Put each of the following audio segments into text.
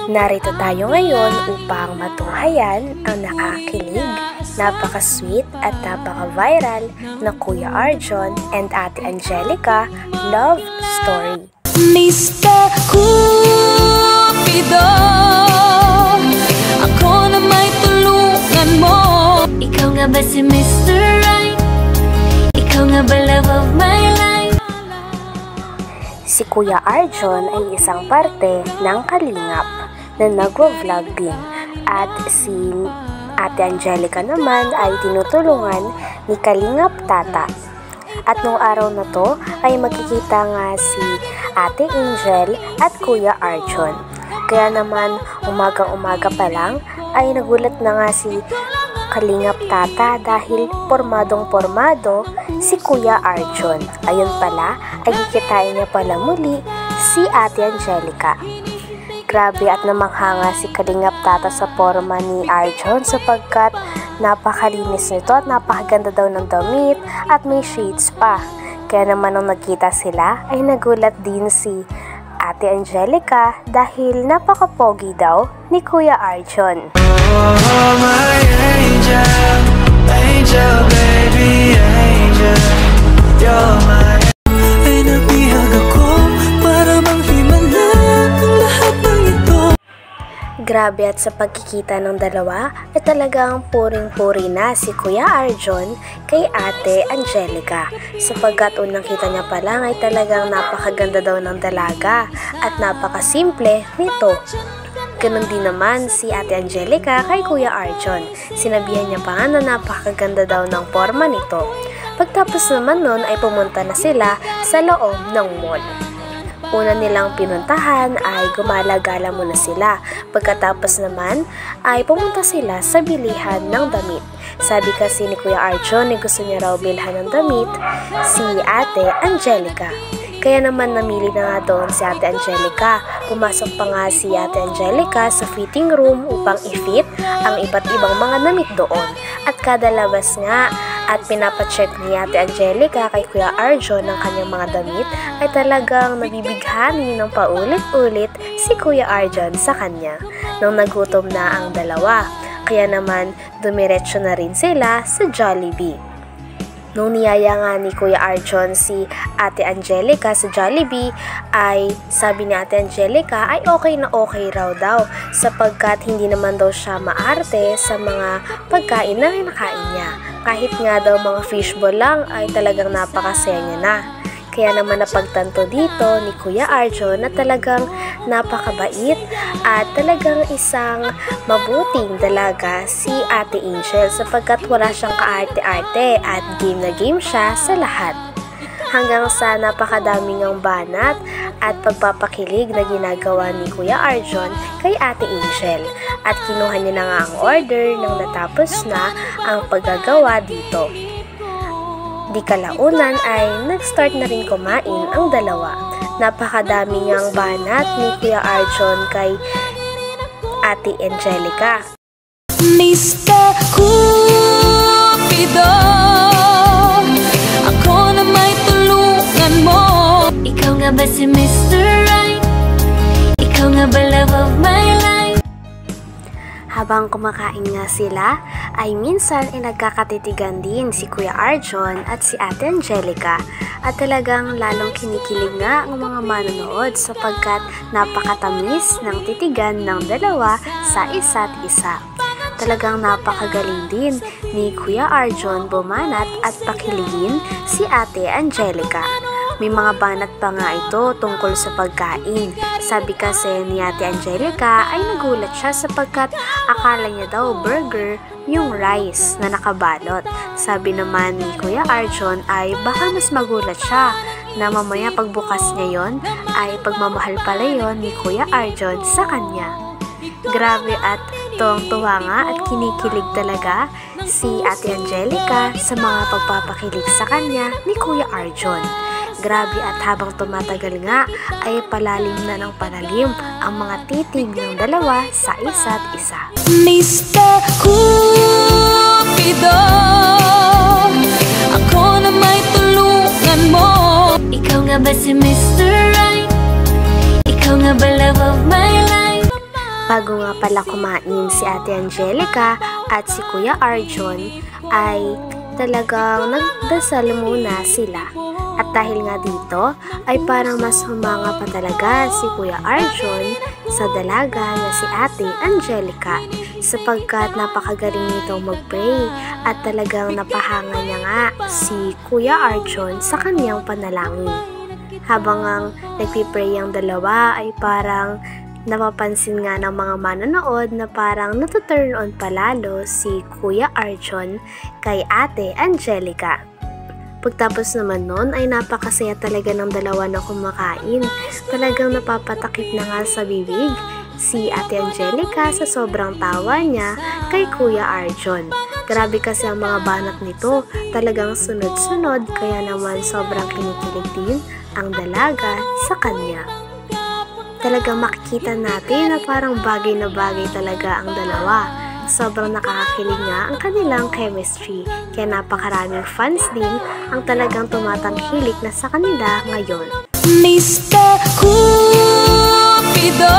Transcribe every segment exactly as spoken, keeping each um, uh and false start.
Narito tayo ngayon upang matunghayan ang nakakilig, napaka-sweet at napaka-viral na Kuya Arjon and Ate Angelica love story. Mister Cupido, ako na may tulungan mo. Ikaw nga ba si Mister Right? Ikaw nga ba love of my life? Si Kuya Arjon ay isang parte ng Kalingap na nagwa-vlog din, at si Ate Angelica naman ay tinutulungan ni Kalingap Tata. At nung araw na to ay magkikita nga si Ate Angel at Kuya Arjon. Kaya naman umagang-umaga pa lang ay nagulat na nga si Kalingap Tata dahil pormadong-pormado si Kuya Arjon. Ayun pala ay kikitain niya pala muli si Ate Angelica. Grabe at namanghanga si Kalingap Tata sa porma ni Arjon sapagkat napakalinis nito at napakaganda daw ng damit at may shades pa. Kaya naman nung nagkita sila ay nagulat din si Ate Angelica dahil napaka-pogi daw ni Kuya Arjon. Oh, my angel, angel, baby, angel, you're my... Ay nabihag ako para manghimala ang lahat ng ito. Grabe, at sa pagkikita ng dalawa ay talagang puring-puri na si Kuya Arjon kay Ate Angelica sapagkat unang kita niya pa lang ay talagang napakaganda daw ng dalaga at napakasimple nito. Ganon din naman si Ate Angelica kay Kuya Arjon. Sinabihan niya pa nga na napakaganda daw ng forma nito. Pagtapos naman nun ay pumunta na sila sa loob ng mall. Una nilang pinuntahan ay gumala-gala muna sila. Pagkatapos naman ay pumunta sila sa bilihan ng damit. Sabi kasi ni Kuya Arjon ay gusto niya raw bilhan ng damit si Ate Angelica. Kaya naman namili na nga doon si Ate Angelica. Pumasok pa nga si Ate Angelica sa fitting room upang i-fit ang iba't ibang mga damit doon. At kada labas nga at pinapacheck ni Ate Angelica kay Kuya Arjon ng kanyang mga damit ay talagang nabibighani ng paulit-ulit si Kuya Arjon sa kanya nung nagutom na ang dalawa. Kaya naman dumiretso na rin sila sa Jollibee. Nung niyaya nga ni Kuya Arjon si Ate Angelica sa Jollibee ay sabi ni Ate Angelica ay okay na okay raw daw sapagkat hindi naman daw siya maarte sa mga pagkain na kinakain niya. Kahit nga daw mga fishball lang ay talagang napakasaya niya na. Kaya naman napagtanto dito ni Kuya Arjon na talagang napakabait at talagang isang mabuting dalaga si Ate Angel sapagkat wala siyang kaarte-arte at game na game siya sa lahat. Hanggang sa napakadaming ang banat at pagpapakilig na ginagawa ni Kuya Arjon kay Ate Angel. At kinuha niya na nga ang order nang natapos na ang paggagawa dito. Di kalaunan ay nag-start na rin kumain ang dalawa. Napakadami niyang banat ni Kuya Arjon kay Ate Angelica. Mister Cupido, ako na may tulungan mo. Ikaw nga ba si Mister Right? Ikaw nga ba love of my life? Habang kumakain nga sila, ay minsan ay nagkakatitigan din si Kuya Arjon at si Ate Angelica at talagang lalong kinikilig nga ang mga manonood sapagkat napakatamis ng titigan ng dalawa sa isa't isa. Talagang napakagaling din ni Kuya Arjon bumanat at pakiligin si Ate Angelica. May mga banat pa nga ito tungkol sa pagkain. Sabi kasi ni Ate Angelica ay nagulat siya sapagkat akala niya daw burger yung rice na nakabalot. Sabi naman ni Kuya Arjon ay baka mas magulat siya na mamaya pagbukas niya yon ay pagmamahal pala yon ni Kuya Arjon sa kanya. Grabe at tuwang-tuwa nga at kinikilig talaga si Ate Angelica sa mga pagpapakilig sa kanya ni Kuya Arjon. Grabe, at habang tumatagal nga ay palalim na ng palalim ang mga titig ng dalawa sa isa't isa. Mister Cupido, ako na may tulungan mo. Ikaw nga ba si Mister Right? Ikaw nga ba love of my life? Bago nga pala kumain si Ate Angelica at si Kuya Arjon ay talagang nagdasal muna sila. At dahil nga dito ay parang mas humanga pa talaga si Kuya Arjon sa dalaga na si Ate Angelica sapagkat napakagaling nitong mag-pray at talagang napahanga niya nga si Kuya Arjon sa kanyang panalangin. Habang ang nagpipray ang dalawa ay parang napapansin nga ng mga manonood na parang natuturn on palalo si Kuya Arjon kay Ate Angelica. Pagtapos naman nun ay napakasaya talaga ng dalawa na kumakain. Talagang napapatakip na nga sa bibig si Ate Angelica sa sobrang tawa niya kay Kuya Arjon. Grabe kasi ang mga banat nito, talagang sunod-sunod kaya naman sobrang kinikilig din ang dalaga sa kanya. Talagang makikita natin na parang bagay na bagay talaga ang dalawa. Sobrang nakakakilig nga ang kanilang chemistry, kaya napakaraming fans din ang talagang tumatangkilik na sa kanila ngayon. Mister Cupido,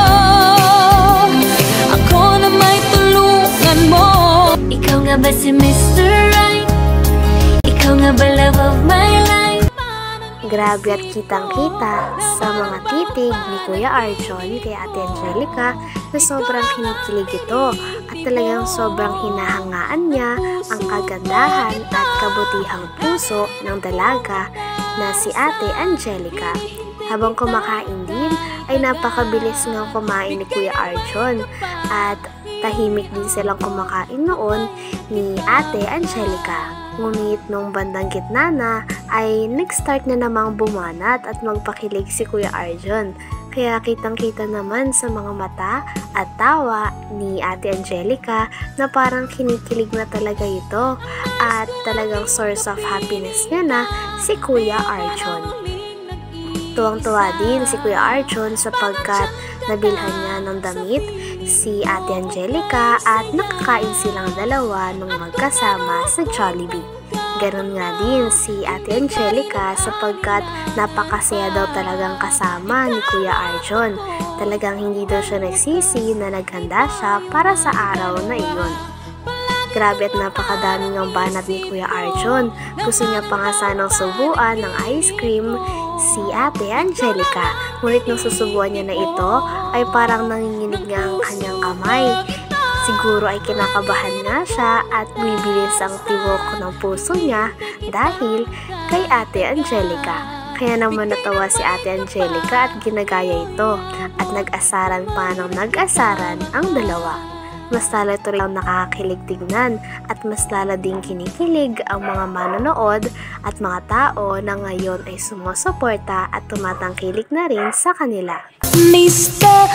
ako na may tulungan mo. Ikaw nga ba si Mister Right? Ikaw nga ba love of my life? Grabe at kitang-kita sa mga titig ni Kuya Arjon kay Ate Angelica na sobrang kinikilig ito at talagang sobrang hinahangaan niya ang kagandahan at kabutihang puso ng dalaga na si Ate Angelica. Habang kumakain din ay napakabilis nga kumain ni Kuya Arjon at tahimik din silang kumakain noon ni Ate Angelica. Ngunit nung bandang gitna na ay nag-start na namang bumanat at magpakilig si Kuya Arjon. Kaya kitang-kita naman sa mga mata at tawa ni Ate Angelica na parang kinikilig na talaga ito at talagang source of happiness niya na si Kuya Arjon. Tuwang-tuwa din si Kuya Arjon sapagkat nabilhan niya ng damit si Ate Angelica at nakakain silang dalawa nung magkasama sa Jollibee. Ganon nga din si Ate Angelica sapagkat napakasaya daw talagang kasama ni Kuya Arjon. Talagang hindi daw siya nagsisi na naghanda siya para sa araw na iyon. Grabe at napakadami ng banat ni Kuya Arjon. Gusto niya pa nga sanang subuan ng ice cream si Ate Angelica. Ngunit nung susubuan niya na ito ay parang nanginginig nga ang kanyang kamay. Siguro ay kinakabahan nga siya at bibilis ang tibok ng puso niya dahil kay Ate Angelica. Kaya naman natawa si Ate Angelica at ginagaya ito at nag-asaran pa ng nag-asaran ang dalawa. Mas lalo ito lang nakakakilig tignan at mas lalo ding kinikilig ang mga manonood at mga tao na ngayon ay sumusuporta at tumatangkilik na rin sa kanila. Mister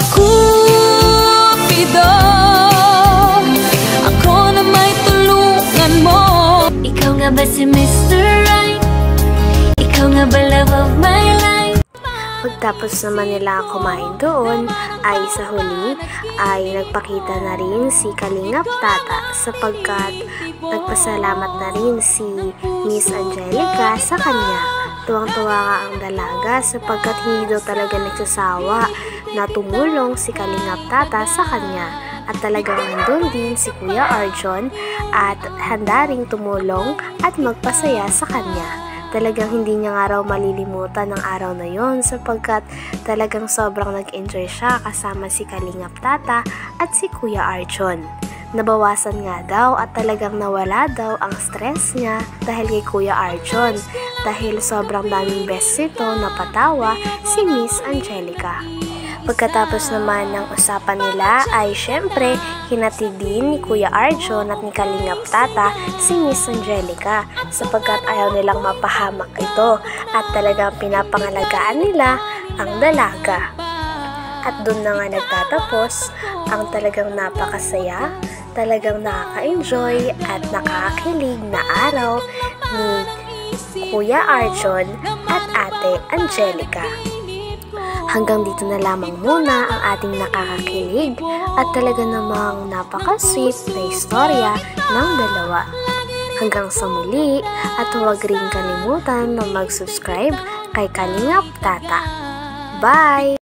Cupido, ako na may tulungan mo. Ikaw nga ba si Mister Right? Ikaw nga ba love of my life? Pagtapos naman nila kumain doon ay sa huli ay nagpakita na rin si Kalingap Tata sapagkat nagpasalamat na rin si Miss Angelica sa kanya. Tuwang-tuwa nga ang dalaga sapagkat hindi daw talaga nagsasawa na tumulong si Kalingap Tata sa kanya. At talagang nandun din si Kuya Arjon at handa ring tumulong at magpasaya sa kanya. Talagang hindi niya nga raw malilimutan ng araw na yon sapagkat talagang sobrang nag-enjoy siya kasama si Kalingap Tata at si Kuya Arjon. Nabawasan nga daw at talagang nawala daw ang stress niya dahil kay Kuya Arjon dahil sobrang daming beses ito napatawa si Miss Angelica. Pagkatapos naman ng usapan nila ay syempre hinatid din ni Kuya Arjon at ni Kalingap Tata si Miss Angelica sapagkat ayaw nilang mapahamak ito at talagang pinapangalagaan nila ang dalaga. At doon na nga nagtatapos ang talagang napakasaya, talagang nakaka-enjoy at nakakakilig na araw ni Kuya Arjon at Ate Angelica. Hanggang dito na lamang muna ang ating nakakakilig at talaga namang napaka-sweet na istorya ng dalawa. Hanggang sa muli at huwag rin kalimutan na mag-subscribe kay Kalingap Tata. Bye!